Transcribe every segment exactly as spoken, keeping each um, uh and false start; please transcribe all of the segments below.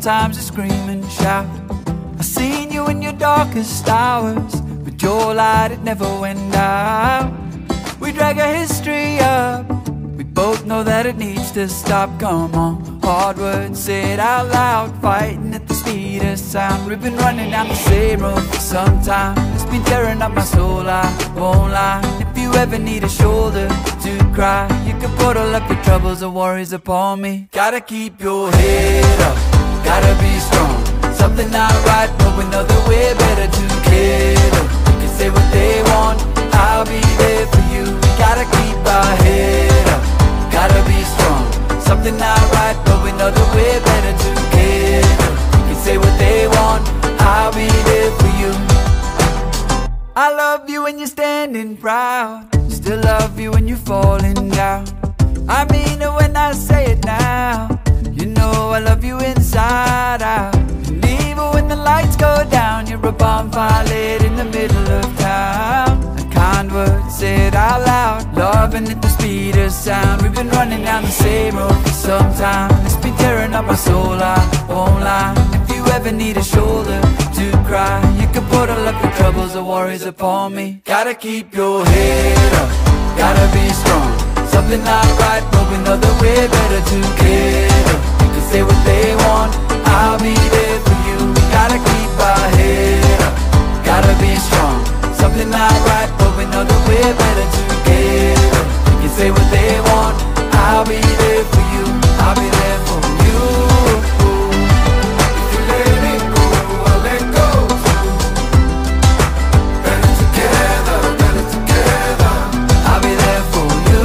sometimes I scream and shout. I seen you in your darkest hours, but your light, it never went out. We drag our history up, we both know that it needs to stop. Come on, hard words said out loud, fighting at the speed of sound. We've been running down the same road for some time. It's been tearing up my soul, I won't lie. If you ever need a shoulder to cry, you can bottle up your troubles and worries upon me. Gotta keep your head up, gotta be strong. Something not right, but we know that we're better together. You can say what they want, I'll be there for you. We gotta keep our head up, gotta be strong. Something not right, but we know that we're better together. You can say what they want, I'll be there for you. I love you when you're standing proud, still love you when you're falling down. I mean it when I say it now, you know I love you inside out. And even when the lights go down, you're a bonfire lit in the middle of town. A kind word said out loud, loving at the speed of sound. We've been running down the same road for some time. It's been tearing up my soul, I won't lie. If you ever need a shoulder to cry, you can bottle up your troubles or worries upon me. Gotta keep your head up, gotta be strong. Something not right, but we know that we're better together. You can say what they want, I'll be there for you. We gotta keep our head up, gotta be strong. Something not right, but we know that we're better together. You can say what they want, I'll be there for you. I'll be there for you. If you let it go, I'll let go too. Better together, better together. I'll be there for you.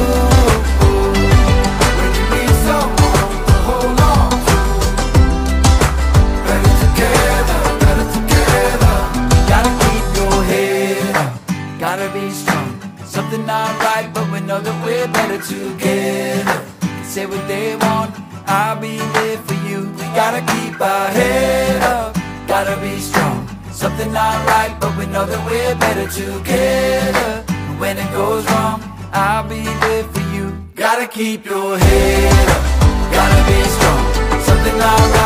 When you need someone to hold on to. Better together, better together. Gotta keep your head up, gotta be strong. Something not right, but we know that we're better together. Say what they want, I'll be there for you. We gotta keep our head up, gotta be strong. Something not right, but we know that we're better together. And when it goes wrong, I'll be there for you. Gotta keep your head up, gotta be strong. Something not right.